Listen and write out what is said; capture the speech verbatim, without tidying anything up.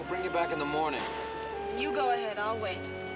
bring you back in the morning. You go ahead, I'll wait.